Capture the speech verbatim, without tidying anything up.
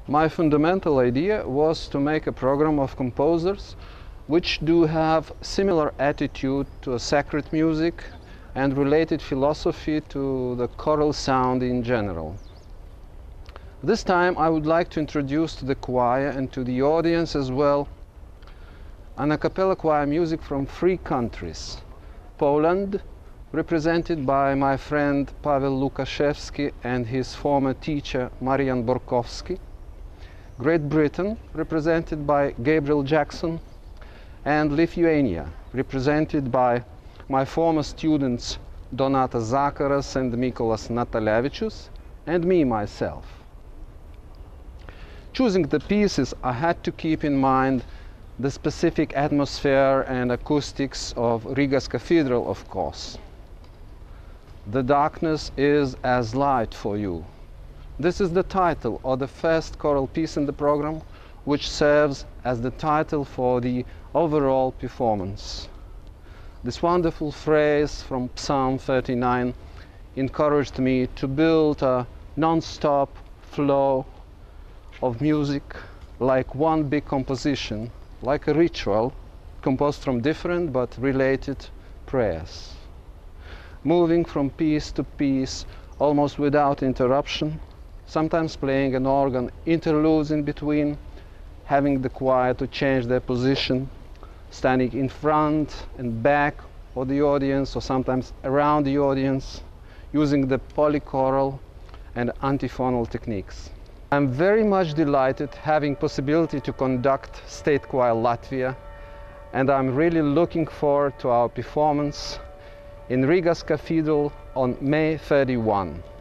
My fundamental idea was to make a program of composers which do have similar attitude to a sacred music and related philosophy to the choral sound in general. This time I would like to introduce to the choir and to the audience as well an a cappella choir music from three countries. Poland, represented by my friend Paweł Lukaszewski and his former teacher Marian Borkowski. Great Britain, represented by Gabriel Jackson, and Lithuania, represented by my former students Donatas Zakaras and Mykolas Natalevičius, and me myself. Choosing the pieces, I had to keep in mind the specific atmosphere and acoustics of Riga's Cathedral, of course. The darkness is as light for you. This is the title of the first choral piece in the program, which serves as the title for the overall performance. This wonderful phrase from Psalm thirty-nine encouraged me to build a non-stop flow of music like one big composition, like a ritual composed from different but related prayers. Moving from piece to piece almost without interruption, sometimes playing an organ interludes in between, having the choir to change their position, standing in front and back of the audience or sometimes around the audience, using the polychoral and antiphonal techniques. I'm very much delighted having possibility to conduct State Choir Latvia, and I'm really looking forward to our performance in Riga's Cathedral on May thirty-first.